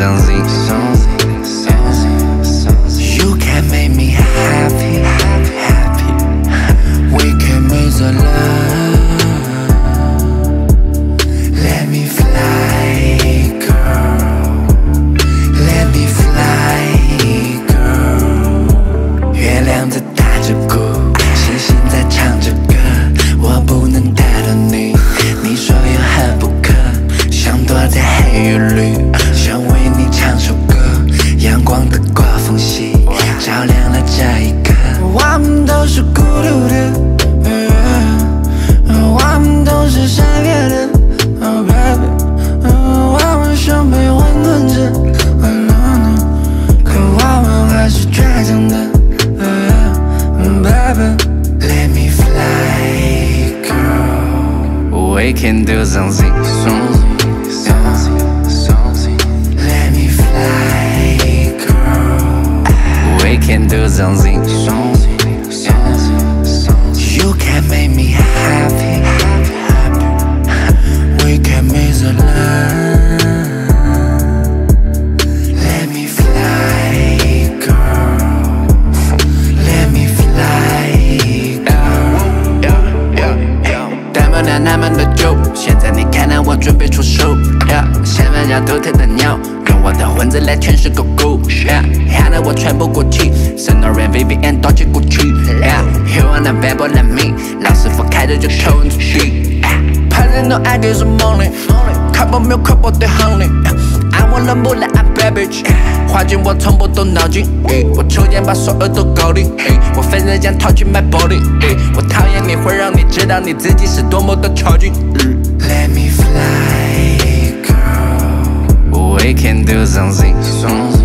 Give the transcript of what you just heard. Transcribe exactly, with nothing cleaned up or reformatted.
something, something, something, something. You can make me happy, happy, happy. We can make the love. Let me fly, girl. Let me fly, girl. 月亮在打着鼓，星星在唱着歌，我不能带到你，你说有何不可？想躲在黑雨里，想为你唱首歌。阳光的刮缝隙，照亮了这一刻。我们都是孤独的，我们都是善变的。Oh baby， 我们想被温暖着，可我们还是倔强的。Baby，let me fly, girl. We can do something, something, something, something. Let me fly, girl. We can do something, something, something, something. You can make me happy, happy, happy. We can make the love. Let me fly, girl. Let me fly, girl. Yeah, yeah, yeah. 带满了那满的酒，现在你看到我准备出手。Yeah， 想要要偷听的鸟，用我的混子来诠释狗狗。Yeah， 害得我喘不过气 ，Sonora V V N 倒起过去。Yeah，You wanna bad boy like me， 老师傅开着就抽人出去。旁人都爱的是梦里，快跑没有快跑的行李。爱我冷不来爱 bad bitch， 花钱我从不动脑筋。我抽烟把所有都搞定，我分着奖掏去买玻璃。我讨厌你会让你知道你自己是多么的超级。Let me fly, girl. We can do something, something.